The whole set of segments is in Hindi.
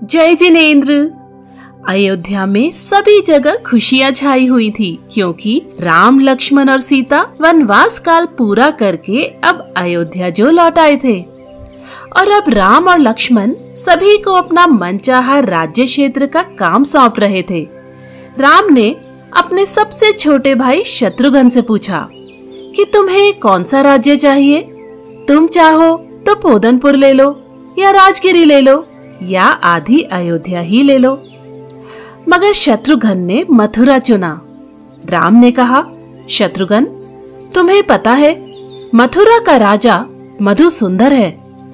जय जिनेंद्र। अयोध्या में सभी जगह खुशियां छाई हुई थी क्योंकि राम, लक्ष्मण और सीता वनवास काल पूरा करके अब अयोध्या जो लौट आए थे। और अब राम और लक्ष्मण सभी को अपना मनचाहा राज्य क्षेत्र का काम सौंप रहे थे। राम ने अपने सबसे छोटे भाई शत्रुघ्न से पूछा कि तुम्हें कौन सा राज्य चाहिए? तुम चाहो तो पोदनपुर ले लो या राजगिरी ले लो या आधी अयोध्या ही ले लो। मगर शत्रुघ्न ने मथुरा चुना। राम ने कहा, शत्रुघ्न, तुम्हें पता है मथुरा का राजा मधुसुंदर है।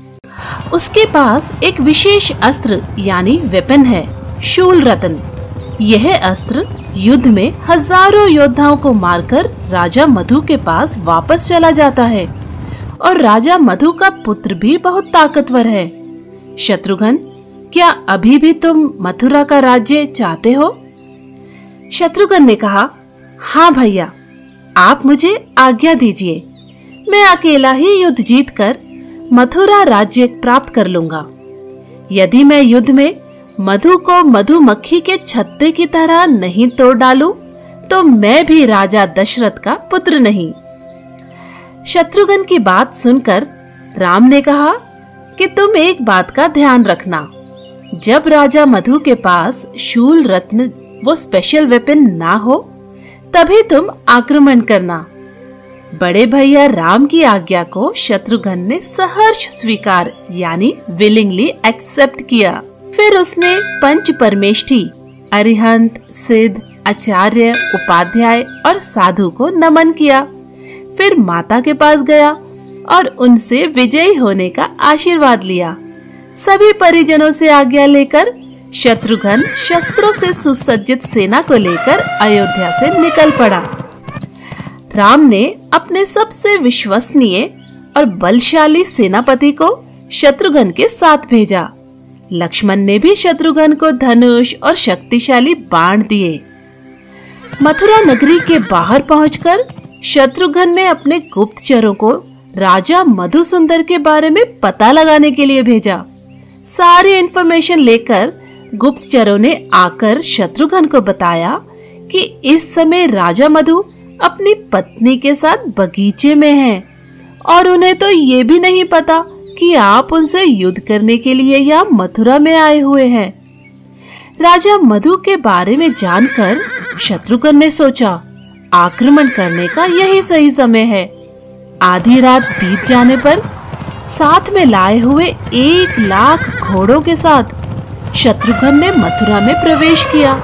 उसके पास एक विशेष अस्त्र यानी वेपन है, शूल रत्न। यह अस्त्र युद्ध में हजारों योद्धाओं को मारकर राजा मधु के पास वापस चला जाता है और राजा मधु का पुत्र भी बहुत ताकतवर है। शत्रुघ्न, क्या अभी भी तुम मथुरा का राज्य चाहते हो? शत्रुघ्न ने कहा, हाँ भैया, आप मुझे आज्ञा दीजिए। मैं अकेला ही युद्ध जीतकर मथुरा राज्य प्राप्त कर लूंगा। यदि मैं युद्ध में मधु को मधुमक्खी के छत्ते की तरह नहीं तोड़ डालूं, तो मैं भी राजा दशरथ का पुत्र नहीं। शत्रुघ्न की बात सुनकर राम ने कहा कि तुम एक बात का ध्यान रखना, जब राजा मधु के पास शूल रत्न वो स्पेशल वेपन ना हो तभी तुम आक्रमण करना। बड़े भैया राम की आज्ञा को शत्रुघ्न ने सहर्ष स्वीकार यानी विलिंगली एक्सेप्ट किया। फिर उसने पंच परमेष्ठी अरिहंत, सिद्ध, आचार्य, उपाध्याय और साधु को नमन किया। फिर माता के पास गया और उनसे विजयी होने का आशीर्वाद लिया। सभी परिजनों से आज्ञा लेकर शत्रुघ्न शस्त्रों से सुसज्जित सेना को लेकर अयोध्या से निकल पड़ा। राम ने अपने सबसे विश्वसनीय और बलशाली सेनापति को शत्रुघ्न के साथ भेजा। लक्ष्मण ने भी शत्रुघ्न को धनुष और शक्तिशाली बाण दिए। मथुरा नगरी के बाहर पहुंचकर शत्रुघ्न ने अपने गुप्तचरों को राजा मधुसुंदर के बारे में पता लगाने के लिए भेजा। सारी इन्फॉर्मेशन लेकर गुप्तचरों ने आकर शत्रुघ्न को बताया कि इस समय राजा मधु अपनी पत्नी के साथ बगीचे में हैं और उन्हें तो ये भी नहीं पता कि आप उनसे युद्ध करने के लिए या मथुरा में आए हुए हैं। राजा मधु के बारे में जानकर शत्रुघ्न ने सोचा, आक्रमण करने का यही सही समय है। आधी रात बीत जाने पर साथ में लाए हुए 1,00,000 घोड़ों के साथ शत्रुघ्न ने मथुरा में प्रवेश किया।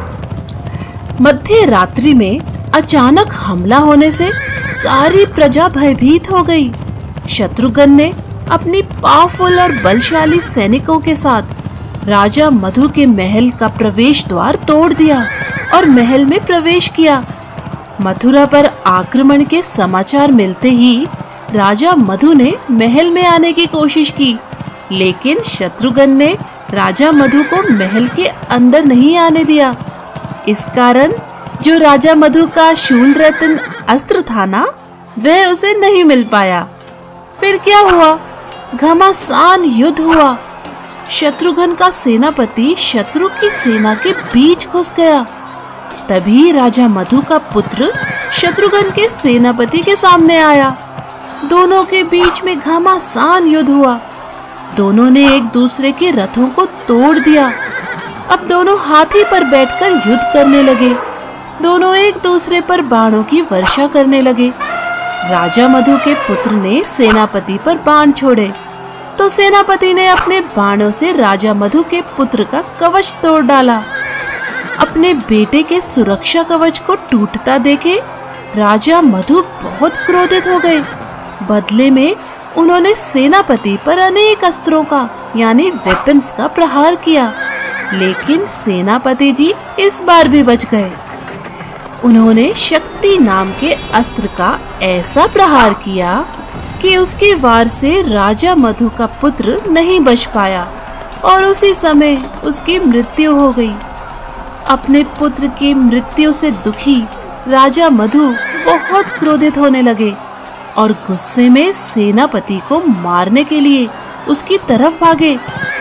मध्य रात्रि में अचानक हमला होने से सारी प्रजा भयभीत हो गई। शत्रुघ्न ने अपनी पावरफुल और बलशाली सैनिकों के साथ राजा मधु के महल का प्रवेश द्वार तोड़ दिया और महल में प्रवेश किया। मथुरा पर आक्रमण के समाचार मिलते ही राजा मधु ने महल में आने की कोशिश की, लेकिन शत्रुघ्न ने राजा मधु को महल के अंदर नहीं आने दिया। इस कारण जो राजा मधु का शूल रत्न अस्त्र था ना, वह उसे नहीं मिल पाया। फिर क्या हुआ? घमासान युद्ध हुआ। शत्रुघ्न का सेनापति शत्रु की सेना के बीच घुस गया। तभी राजा मधु का पुत्र शत्रुघ्न के सेनापति के सामने आया। दोनों के बीच में घमासान युद्ध हुआ। दोनों ने एक दूसरे के रथों को तोड़ दिया। अब दोनों हाथी पर बैठकर युद्ध करने लगे। दोनों एक दूसरे पर बाणों की वर्षा करने लगे। राजा मधु के पुत्र ने सेनापति पर बाण छोड़े तो सेनापति ने अपने बाणों से राजा मधु के पुत्र का कवच तोड़ डाला। अपने बेटे के सुरक्षा कवच को टूटता देखे राजा मधु बहुत क्रोधित हो गए। बदले में उन्होंने सेनापति पर अनेक अस्त्रों का यानी वेपन्स का प्रहार किया, लेकिन सेनापति जी इस बार भी बच गए। उन्होंने शक्ति नाम के अस्त्र का ऐसा प्रहार किया कि उसके वार से राजा मधु का पुत्र नहीं बच पाया और उसी समय उसकी मृत्यु हो गई। अपने पुत्र की मृत्यु से दुखी राजा मधु बहुत क्रोधित होने लगे और गुस्से में सेनापति को मारने के लिए उसकी तरफ भागे।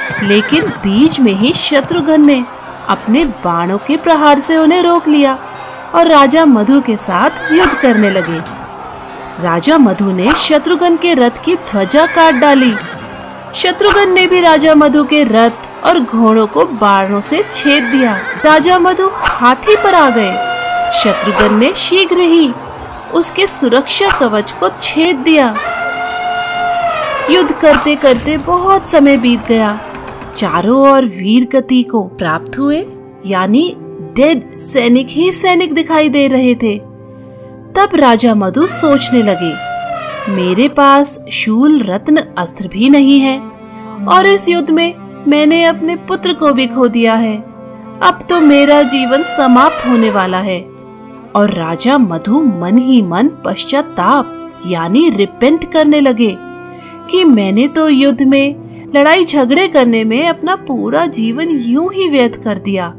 लेकिन बीच में ही शत्रुघ्न ने अपने बाणों के प्रहार से उन्हें रोक लिया और राजा मधु के साथ युद्ध करने लगे। राजा मधु ने शत्रुघ्न के रथ की ध्वजा काट डाली। शत्रुघ्न ने भी राजा मधु के रथ और घोड़ों को बाणों से छेद दिया। राजा मधु हाथी पर आ गए। शत्रुघ्न ने शीघ्र ही उसके सुरक्षा कवच को छेद दिया। युद्ध करते करते बहुत समय बीत गया। चारों ओर वीर गति को प्राप्त हुए, यानी डेड सैनिक ही सैनिक दिखाई दे रहे थे। तब राजा मधु सोचने लगे, मेरे पास शूल रत्न अस्त्र भी नहीं है और इस युद्ध में मैंने अपने पुत्र को भी खो दिया है। अब तो मेरा जीवन समाप्त होने वाला है। और राजा मधु मन ही मन पश्चाताप यानी रिपेंट करने लगे कि मैंने तो युद्ध में लड़ाई झगड़े करने में अपना पूरा जीवन यूं ही व्यर्थ कर दिया।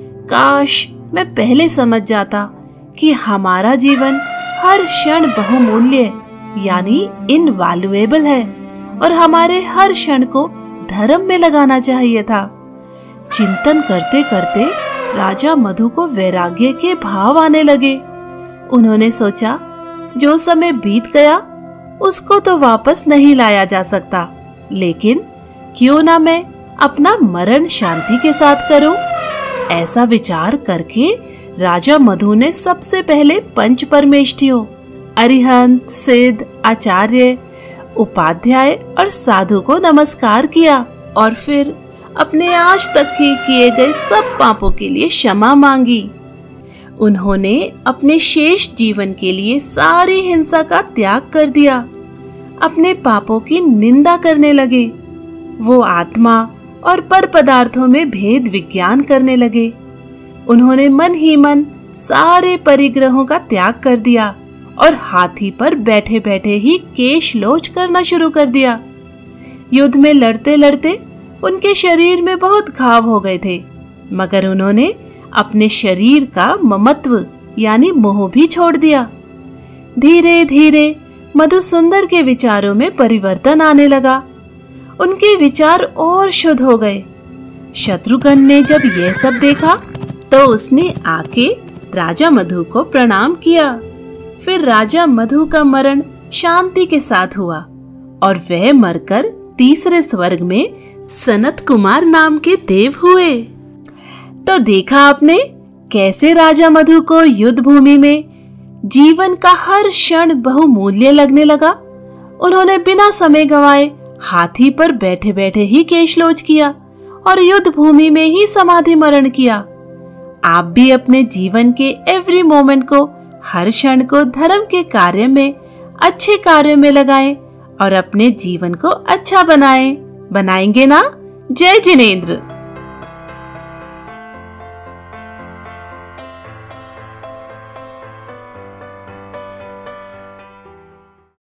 काश मैं पहले समझ जाता कि हमारा जीवन हर क्षण बहुमूल्य यानी इनवैल्यूएबल है और हमारे हर क्षण को धर्म में लगाना चाहिए था। चिंतन करते करते राजा मधु को वैराग्य के भाव आने लगे। उन्होंने सोचा, जो समय बीत गया उसको तो वापस नहीं लाया जा सकता, लेकिन क्यों ना मैं अपना मरण शांति के साथ करूं। ऐसा विचार करके राजा मधु ने सबसे पहले पंच परमेष्ठियों अरिहंत, सिद्ध, आचार्य, उपाध्याय और साधु को नमस्कार किया और फिर अपने आज तक के किए गए सब पापों के लिए क्षमा मांगी। उन्होंने अपने शेष जीवन के लिए सारी हिंसा का त्याग कर दिया। अपने पापों की निंदा करने लगे। वो आत्मा और पर पदार्थों में भेद विज्ञान करने लगे। उन्होंने मन ही मन सारे परिग्रहों का त्याग कर दिया और हाथी पर बैठे बैठे ही केश लोच करना शुरू कर दिया। युद्ध में लड़ते लड़ते उनके शरीर में बहुत घाव हो गए थे, मगर उन्होंने अपने शरीर का ममत्व यानी मोह भी छोड़ दिया। धीरे धीरे मधुसुंदर के विचारों में परिवर्तन आने लगा। उनके विचार और शुद्ध हो गए। शत्रुघ्न ने जब यह सब देखा तो उसने आके राजा मधु को प्रणाम किया। फिर राजा मधु का मरण शांति के साथ हुआ और वह मरकर तीसरे स्वर्ग में सनत कुमार नाम के देव हुए। तो देखा आपने कैसे राजा मधु को युद्ध भूमि में जीवन का हर क्षण बहुमूल्य लगने लगा। उन्होंने बिना समय गंवाए हाथी पर बैठे बैठे ही केशलोच किया और युद्ध भूमि में ही समाधि मरण किया। आप भी अपने जीवन के एवरी मोमेंट को, हर क्षण को धर्म के कार्य में, अच्छे कार्य में लगाएं और अपने जीवन को अच्छा बनाएंगे ना। जय जिनेंद्र।